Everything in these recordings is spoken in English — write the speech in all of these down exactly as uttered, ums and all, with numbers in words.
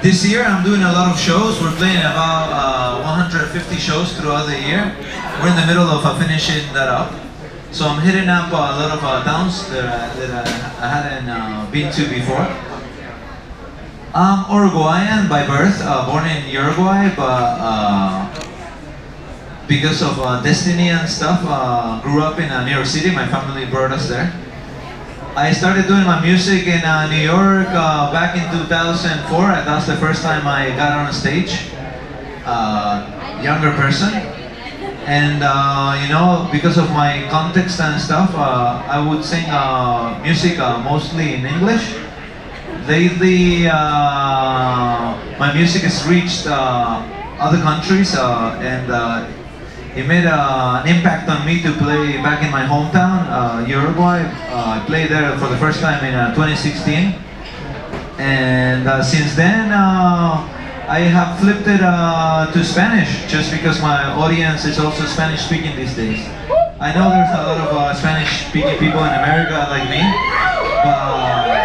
This year I'm doing a lot of shows. We're playing about uh, one hundred fifty shows throughout the year. We're in the middle of uh, finishing that up. So I'm hitting up a lot of uh, towns that, uh, that I, I hadn't uh, been to before. I'm Uruguayan by birth, uh, born in Uruguay, but uh, because of uh, destiny and stuff, uh, grew up in uh, New York City. My family brought us there. I started doing my music in uh, New York uh, back in two thousand four. That's the first time I got on stage. Uh, younger person. And uh, you know, because of my context and stuff, uh, I would sing uh, music uh, mostly in English. Lately, uh, my music has reached uh, other countries, uh, and uh, it made uh, an impact on me to play back in my hometown, uh, Uruguay. Uh, I played there for the first time in uh, twenty sixteen, and uh, since then uh, I have flipped it uh, to Spanish, just because my audience is also Spanish speaking these days. I know there's a lot of uh, Spanish speaking people in America like me, but uh,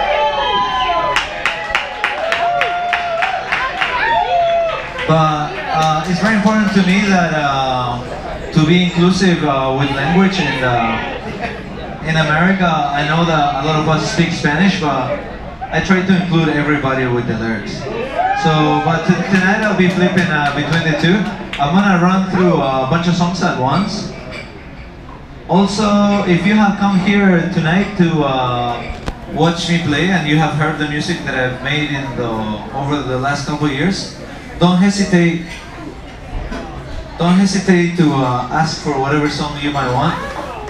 But uh, it's very important to me that uh, to be inclusive uh, with language, and uh, in America I know that a lot of us speak Spanish, but I try to include everybody with the lyrics. So, but tonight I'll be flipping uh, between the two. I'm gonna run through a bunch of songs at once. Also, if you have come here tonight to uh, watch me play and you have heard the music that I've made in the over the last couple of years, Don't hesitate. Don't hesitate to uh, ask for whatever song you might want,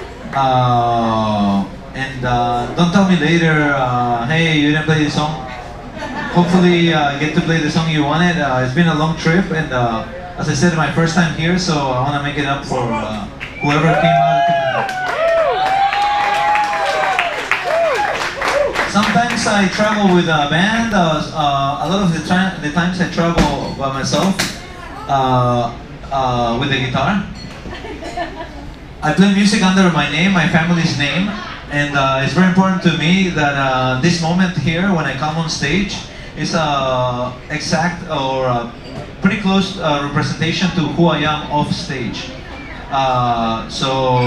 uh, and uh, don't tell me later, uh, "Hey, you didn't play the song." Hopefully, uh, get to play the song you wanted. Uh, it's been a long trip, and uh, as I said, my first time here, so I want to make it up for uh, whoever came out. Sometimes I travel with a band. Uh, uh, a lot of the, the times I travel by myself uh, uh, with the guitar. I play music under my name, my family's name, and uh, it's very important to me that uh, this moment here, when I come on stage, is a exact or a pretty close uh, representation to who I am off stage. Uh, so,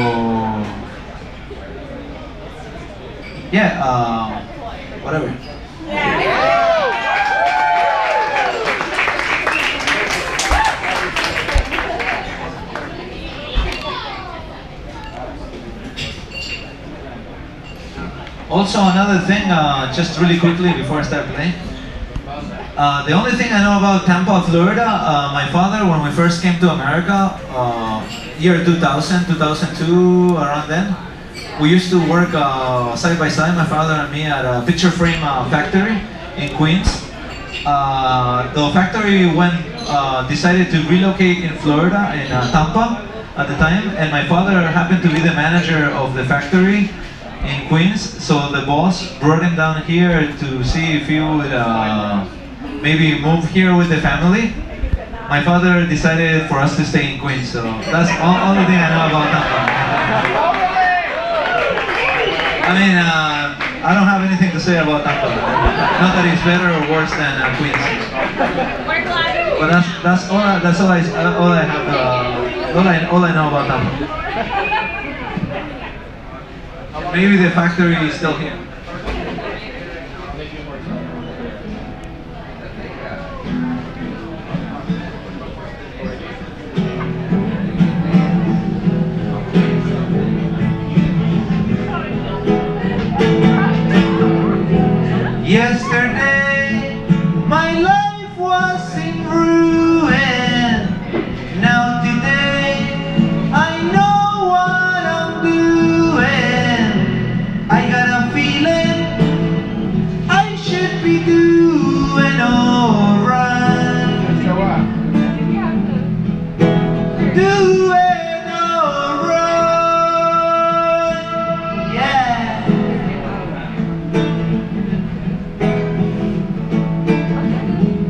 yeah. Uh, Whatever. Also, another thing, uh, just really quickly before I start playing. Uh, the only thing I know about Tampa, Florida, uh, my father, when we first came to America, uh, year two thousand, two thousand two, around then, we used to work uh, side by side, my father and me, at a picture frame uh, factory in Queens. Uh, the factory went, uh, decided to relocate in Florida, in uh, Tampa at the time, and my father happened to be the manager of the factory in Queens, so the boss brought him down here to see if he would uh, maybe move here with the family. My father decided for us to stay in Queens, so that's all, all the thing I know about Tampa. I mean, uh, I don't have anything to say about Tampa. Not that it's better or worse than uh, Queens. But that's that's all. I, that's all I all I have. Uh, all I all I know about Tampa. Maybe the factory is still here. Yesterday, my life was in ruin. Now today, I know what I'm doing. I got a feeling I should be doing alright. Doing alright, yeah.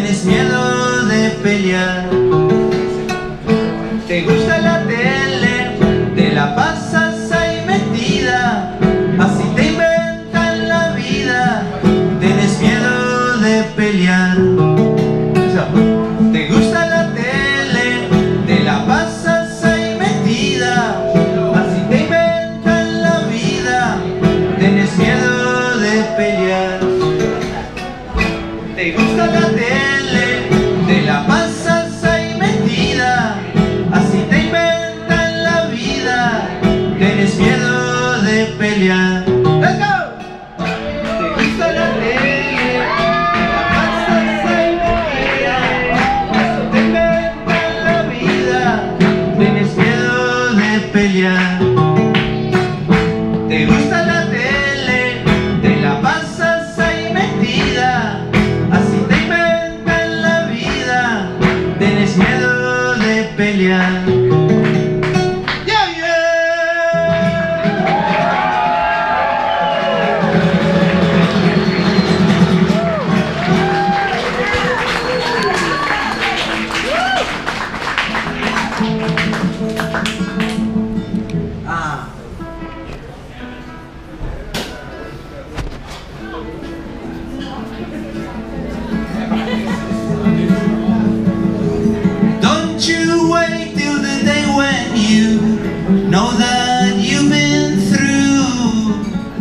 pelear. Te gusta la tele, te la pasas ahí metida, así te inventan la vida, tienes miedo de pelear. Te gusta la tele, te la pasas ahí metida, así te inventan la vida, tienes miedo de pelear. ¡Let's go! Te gusta la tele, te la pasas ahí metida, así te inventan la vida, tienes miedo de pelear. Te gusta la tele, te la pasas ahí metida, así te inventan la vida, tienes miedo de pelear. Yeah, ah. Don't you wait till the day when you know that you've been through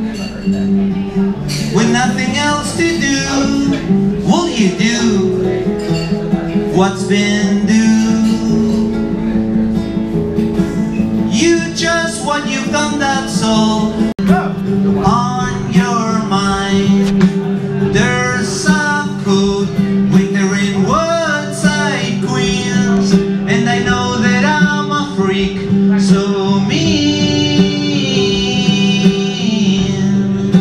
with nothing else to do. Will you do what's been due? You just what you've done, that's all on your mind. There's a code withering words I queens, and I know that I'm a freak, so mean.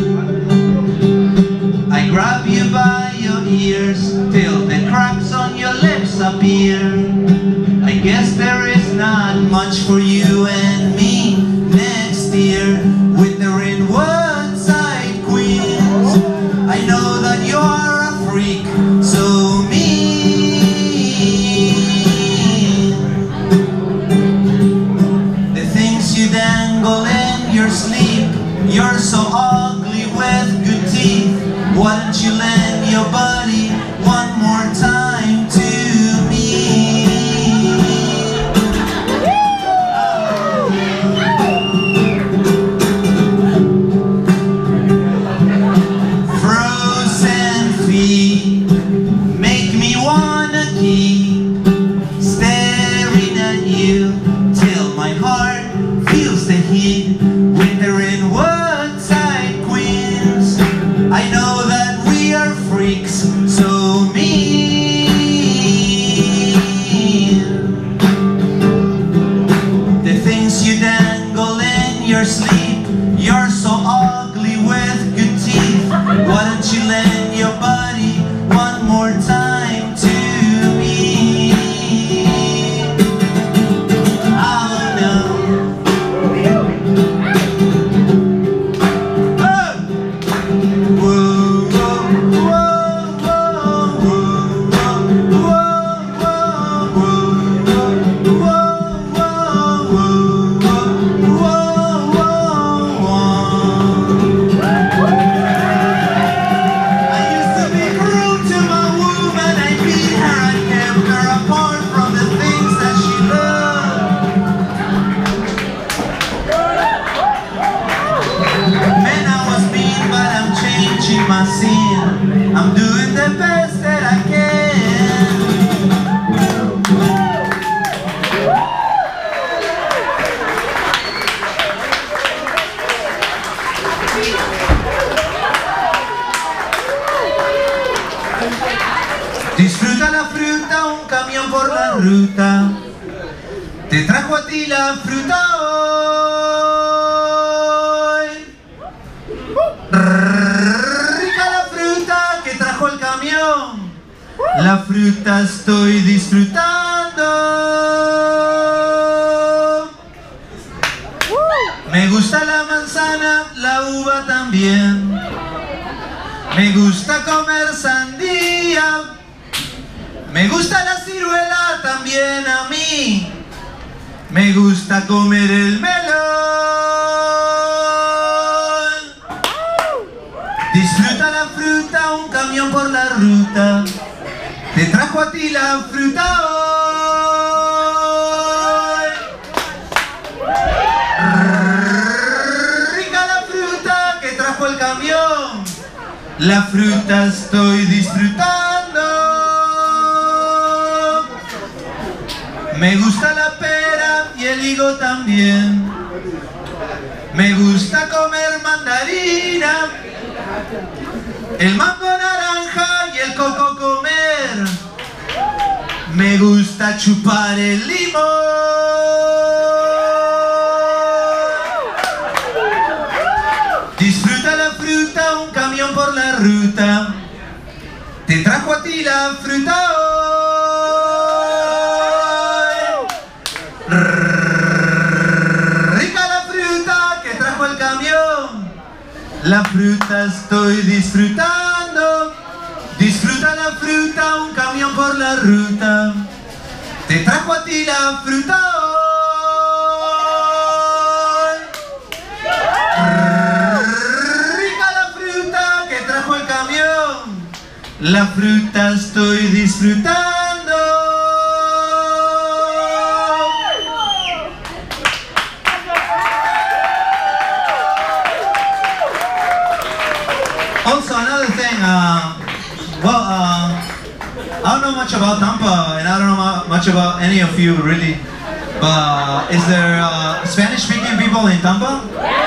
I grab you by your ears till the cracks on your lips appear. I guess there is not much for you and me next year. Withering words I queens, I know that you are a freak, so mean. The things you dangle in your sleep, you're so ugly with good teeth. Why don't you lend your body one more time to me? Frozen feet make me wanna keep staring at you till my heart feels the heat. Withering words I queens, I know that we are freaks, so mean. The things you dangle in your sleep, you're so ugly with good teeth. Why don't you lend your body one more time to me? Oh no. Oh! Whoa, whoa, whoa, whoa, whoa, whoa, I used to be cruel to my woman, I beat her, I kept her apart from the things that she loved. Man, I was mean, but I'm changing my sin. I'm doing the best that I can. Disfruta la fruta, un camión por la ruta te trajo a ti la fruta hoy. Rica la fruta que trajo el camión, la fruta estoy disfrutando. Me gusta la manzana, la uva también. Me gusta comer sandía. Me gusta la ciruela también a mí. Me gusta comer el melón. Disfruta la fruta. fruta, un camión por la ruta, te trajo a ti la fruta hoy. Rica la fruta que trajo el camión, la fruta estoy disfrutando. Me gusta la pera y el higo también. Me gusta comer mandarina, el mango naranja y el coco comer. Me gusta chupar el limón. Disfruta la fruta, un camión por la ruta, te trajo a ti la fruta hoy. Rica la fruta que trajo el camión, la fruta estoy disfrutando. Disfruta la fruta, un camión por la ruta, te trajo a ti la fruta hoy. Rica la fruta que trajo el camión, la fruta estoy disfrutando. Also, another thing, uh, well, uh, I don't know much about Tampa, and I don't know much about any of you really, but is there uh, Spanish-speaking people in Tampa?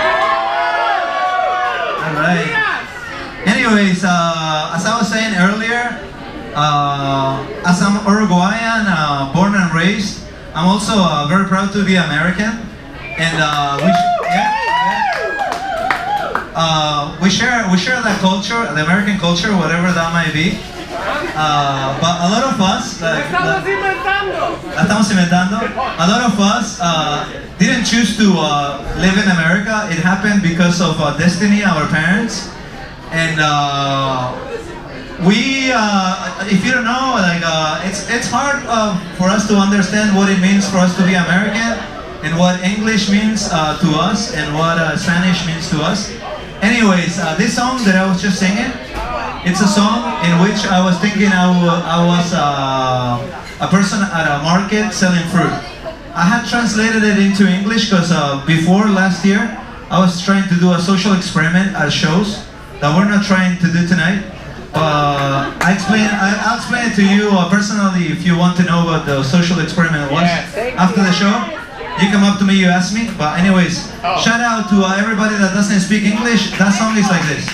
Alright. Anyways, uh, as I was saying earlier, uh, as I'm Uruguayan, uh, born and raised, I'm also uh, very proud to be American, and uh, we, yeah, yeah. Uh, we share we share that culture, the American culture, whatever that might be. Uh, but a lot of us, like, ¡Estamos inventando! la estamos inventando. A lot of us uh, didn't choose to uh, live in America. It happened because of uh, destiny, our parents, and uh, we. Uh, if you don't know, like, uh, it's it's hard uh, for us to understand what it means for us to be American, and what English means uh, to us, and what uh, Spanish means to us. Anyways, uh, this song that I was just singing, it's a song in which I was thinking I, I was uh, a person at a market selling fruit. I had translated it into English because uh, before last year, I was trying to do a social experiment at shows that we're not trying to do tonight. Uh, I explain, I, I'll explain it to you uh, personally if you want to know what the social experiment was. Yeah, after the show. You come up to me, you ask me. But anyways, oh. Shout out to uh, everybody that doesn't speak English. That song is like this.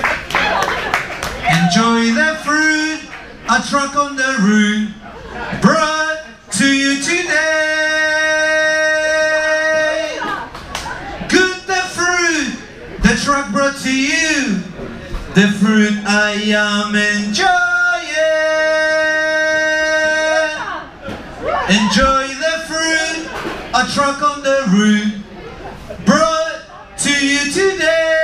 Enjoy the fruit, a truck on the road, brought to you today. Good the fruit, the truck brought to you, the fruit I am enjoying. Enjoy the fruit, a truck on the road, brought to you today.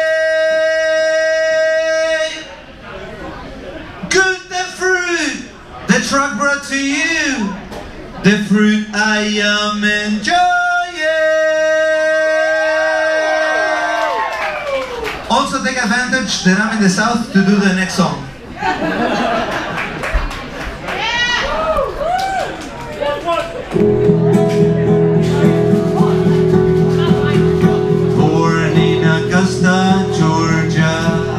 Good the fruit, the truck brought to you, the fruit I am enjoying. Also take advantage that I'm in the south to do the next song. Born in Augusta, Georgia,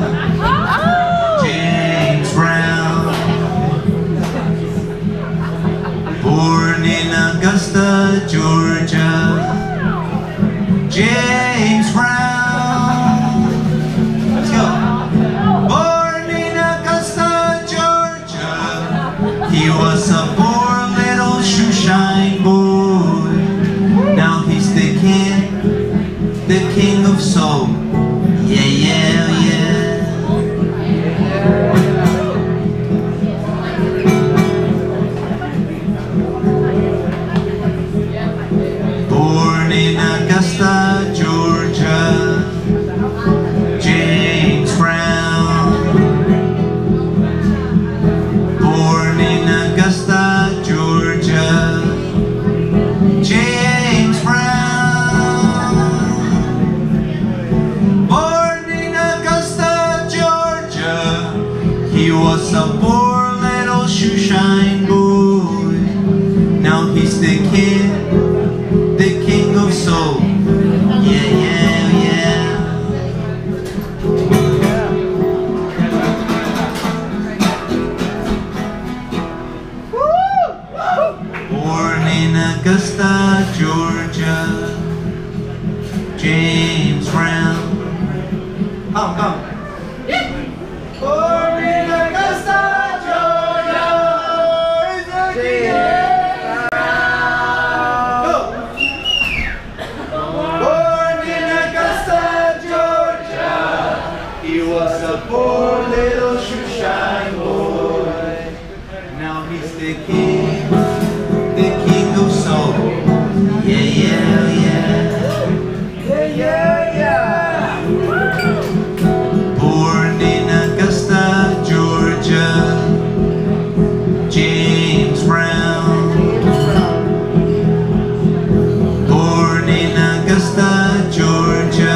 James Brown. Born in Augusta, Georgia, James Brown. Let's go. Born in Augusta, Georgia, he was a poor little shoeshine boy. Now he's the king, the king of soul. Yeah, yeah, yeah. Born in Augusta, Georgia, James Brown. Born in Augusta, Georgia, James Brown. Born in Augusta, Georgia, Augusta, Georgia. James Brown. Come, come. Born in Augusta, Georgia. James Brown. Go. Born in Augusta, Georgia. He was a poor little shoeshine boy. Now he's the king, the king of soul. Yeah, yeah, yeah. Yeah, yeah, yeah. Born in Augusta, Georgia. James Brown. Born in Augusta, Georgia.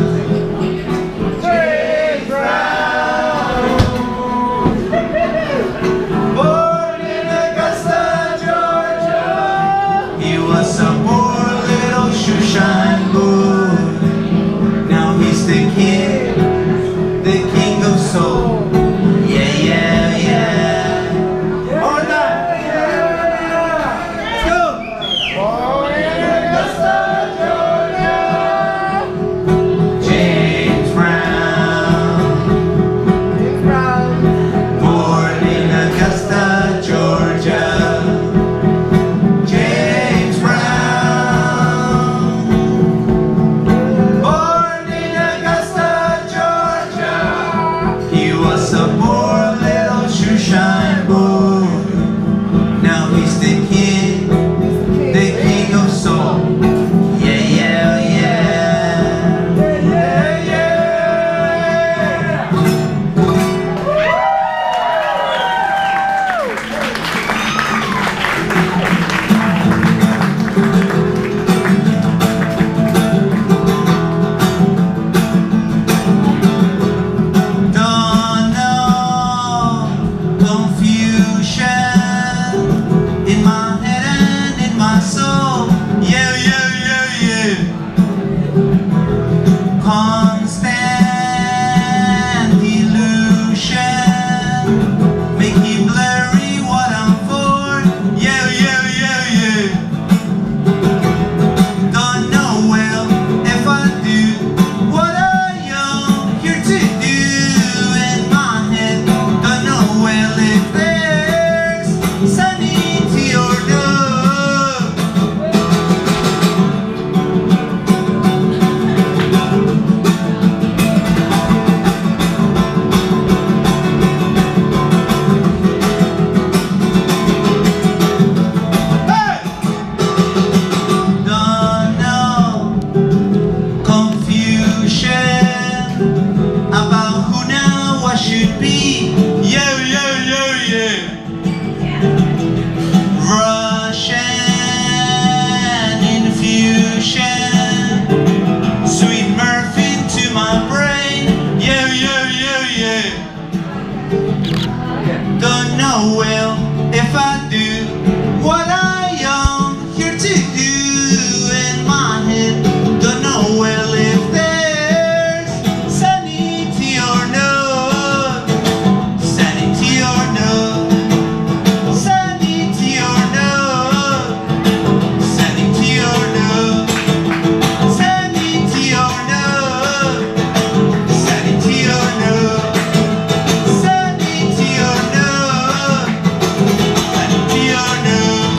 James Brown. Born in Augusta, Georgia. He was a poor little shoeshine boy. Now he's the king, the king of soul. Yeah, yeah, yeah. All night. Let's go. Born in Augusta, Georgia. James Brown. James Brown. Born in Augusta, Georgia. James Brown. Born in Augusta, Georgia. He was a poor little shoeshine boy. Now he's the king, the king of soul. Yeah, yeah, yeah. Yeah, yeah. Don't know confusion in my head and in my soul. Yeah, yeah, yeah, yeah. Constant illusion, making blurry what I'm for. Yeah, yeah, yeah, yeah. Don't know well if I do what I am here to do in my head. Don't know well if there's sanity or not. Hey! Don't know confusion about who now I should be. Yeah, yeah, yeah, yeah. Russian infusion, sweet mirth into my brain. Yeah, yeah, yeah, yeah. Don't know well if I do what I am here to do in my head. Don't know well if there's sanity or not. Sanity or not. Sanity or not. Sanity or not. Sanity or not. Sanity or not. Sanity or not. Sanity or not.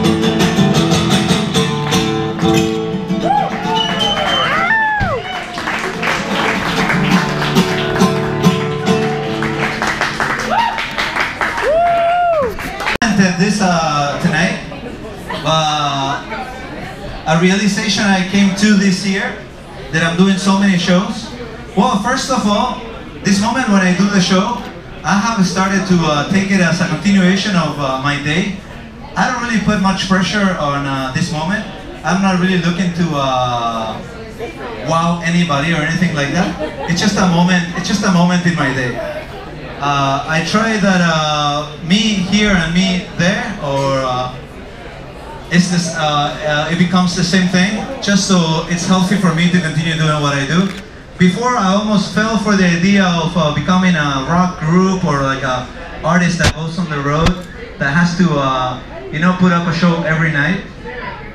Presented this uh, tonight. Uh, a realization I came to this year that I'm doing so many shows. Well, first of all, this moment when I do the show, I have started to uh, take it as a continuation of uh, my day. I don't really put much pressure on uh, this moment. I'm not really looking to uh, wow anybody or anything like that. It's just a moment. It's just a moment in my day. Uh, I try that uh, me here and me there, or uh, it's this. Uh, uh, it becomes the same thing, just so it's healthy for me to continue doing what I do. Before, I almost fell for the idea of uh, becoming a rock group or like a artist that goes on the road that has to, uh, you know, put up a show every night.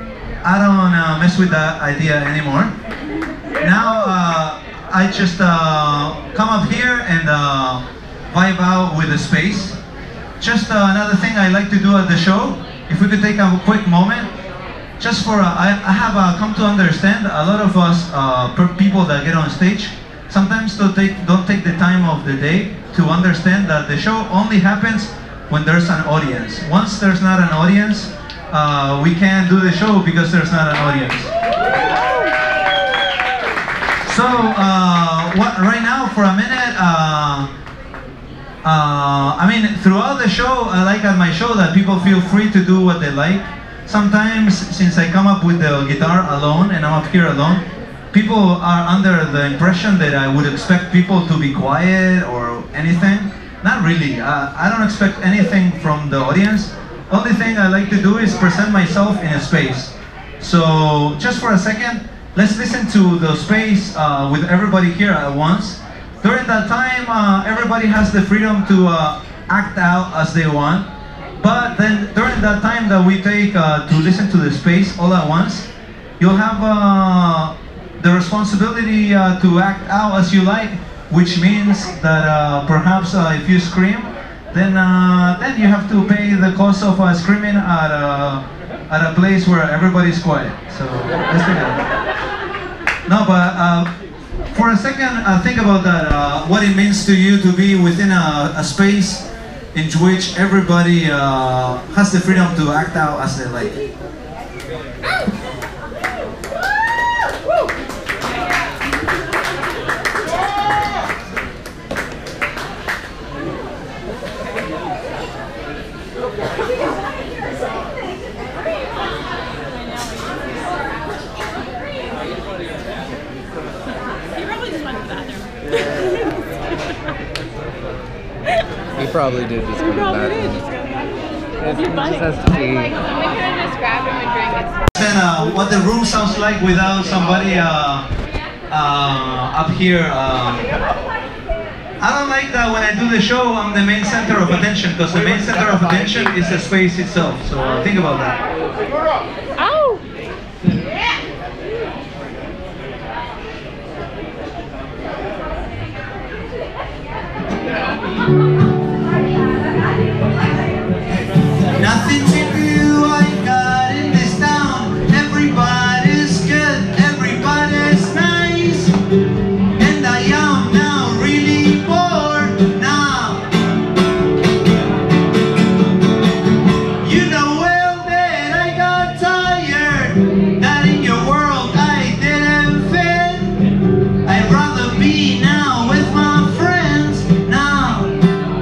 I don't uh, mess with that idea anymore. Now uh, I just uh, come up here and uh, vibe out with the space. Just uh, another thing I like to do at the show, if we could take a quick moment, just for, uh, I, I have uh, come to understand a lot of us uh, people that get on stage sometimes don't take, don't take the time of the day to understand that the show only happens when there's an audience. Once there's not an audience, uh, we can't do the show because there's not an audience. So, uh, what, right now, for a minute, uh, uh, I mean, throughout the show, I like at my show that people feel free to do what they like. Sometimes, since I come up with the guitar alone and I'm up here alone, people are under the impression that I would expect people to be quiet or anything. Not really. Uh, I don't expect anything from the audience. Only thing I like to do is present myself in a space. So, just for a second, let's listen to the space uh, with everybody here at once. During that time, uh, everybody has the freedom to uh, act out as they want. But then, during that time that we take uh, to listen to the space all at once, you'll have uh, the responsibility uh, to act out as you like, which means that uh, perhaps uh, if you scream, then uh, then you have to pay the cost of uh, screaming at a, at a place where everybody's quiet. So let's take it. No, but uh, for a second, uh, think about that. Uh, what it means to you to be within a, a space in which everybody uh, has the freedom to act out as they like. He probably did just go to the bathroom. He just has to pee. Like, we could have just grabbed him a drink. Then uh, what the room sounds like without somebody uh, uh, up here. Uh, I don't like that when I do the show, I'm the main center of attention, because the main center of attention is the space itself. So uh, think about that. Ow! Nothing to do, I got in this town. Everybody's good, everybody's nice. And I am now really bored now. You know well that I got tired, that in your world I didn't fit. I'd rather be now with my friends now.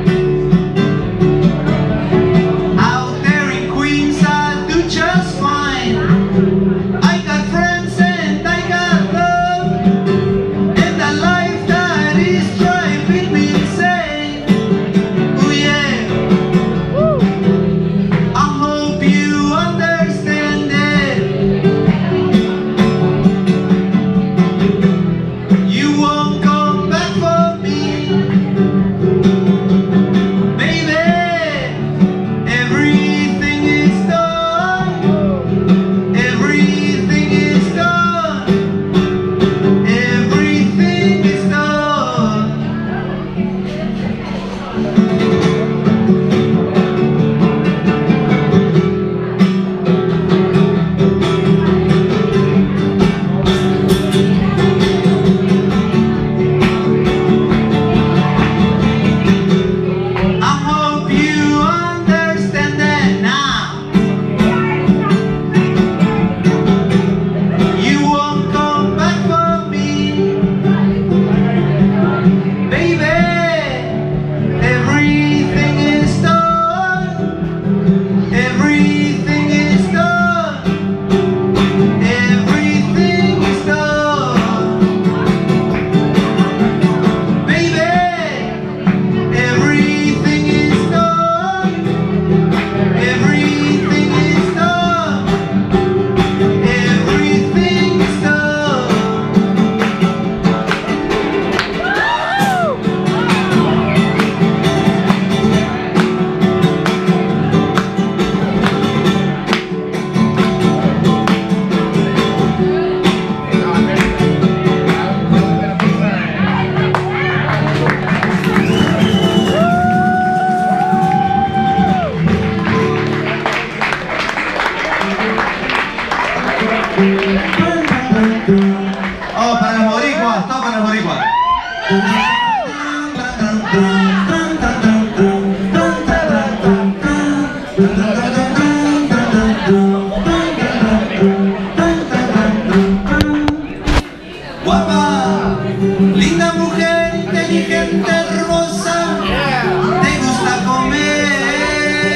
Guapa, linda mujer, inteligente, hermosa, te gusta comer,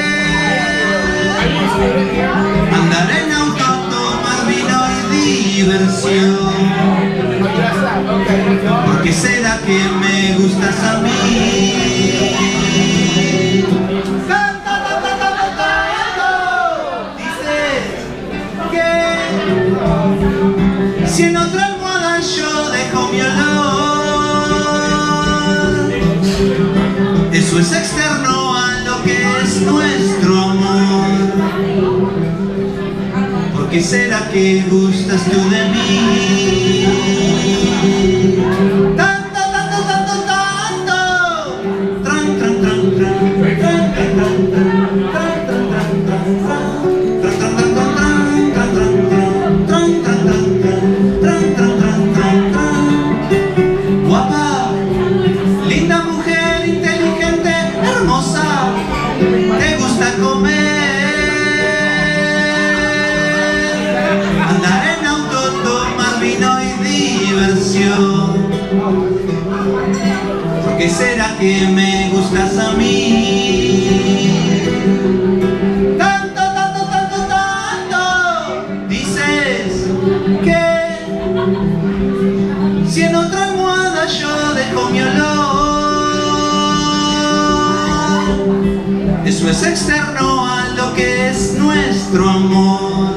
andar en auto, tomar vino y diversión. ¿Por qué será que me gustas a mí? Dices que si en otra almohada yo dejo mi olor, eso es externo a lo que es nuestro amor. ¿Por qué será que gustas tú de mí? Tanto, tanto, tanto, tanto. Tran, tran, tran, tran, tran, tran, tran, tran, tran, tran, tran. Guapa, linda mujer, inteligente, hermosa, te gusta comer, andar en auto, tomar vino y diversión. ¿Por qué será que me gustas a mí? Tanto, tanto, tanto, tanto. Dices que si en otra almohada yo dejo mi olor, eso es externo a lo que es nuestro amor.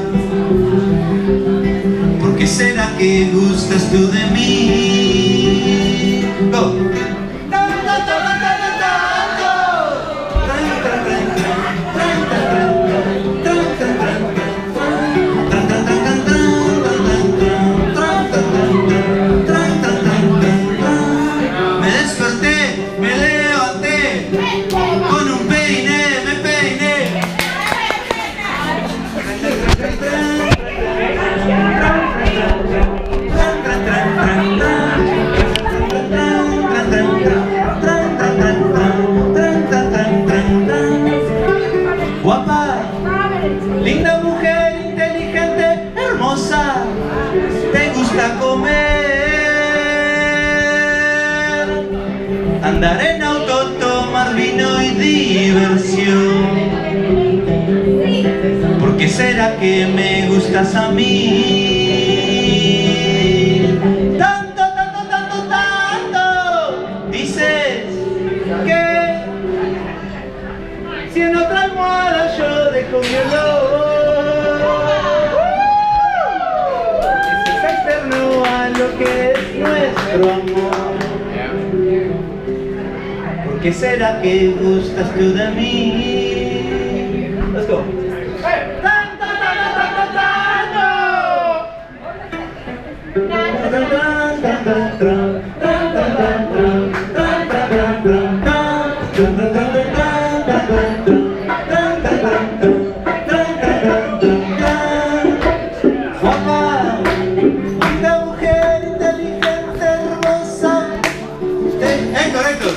¿Por qué será que gustas tú de mí? Go. Me desperté, me levanté, con un peine me peiné. Guapa, linda mujer, inteligente, hermosa, te gusta comer, andar en auto, tomar vino y diversión. ¿Por qué será que me gustas a mí? Tanto, tanto, tanto, tanto. Dices que si en otra almohada yo dejo mi olor, eso es externo a lo que es nuestro amor. ¿Por qué será que gustas tú de mí? Let's go. Tanto, tanto, tanto, Guapa, linda mujer, inteligente, hermosa. ¡Eh, correcto!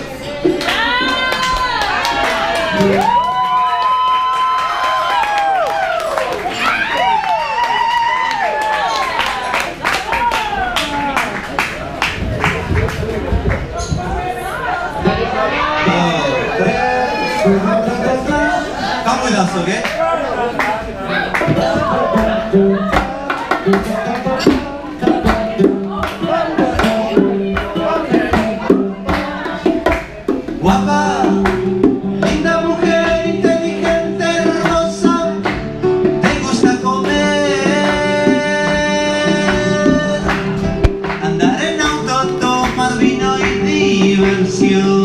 Come with us, okay? Guapa, linda mujer, inteligente, hermosa, te gusta comer, andar en auto, tomar vino y diversión.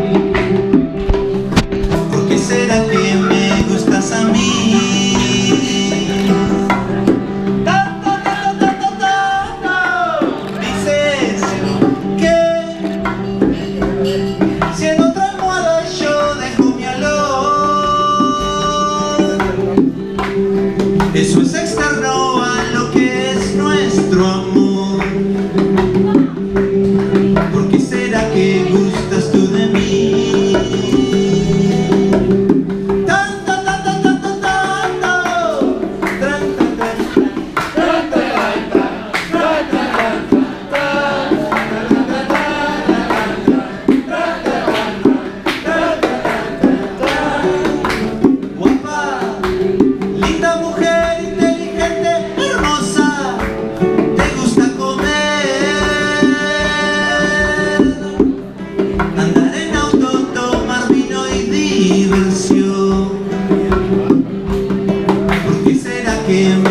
¿Por qué será que me gustas a mí? Tanto, tanto, tanto, tanto. Dices que si en otra almohada yo dejo mi olor, eso es externo a lo que es nuestro amor. ¿Por qué será que gustas tú de mí? Tanto, tanto, tanto, give me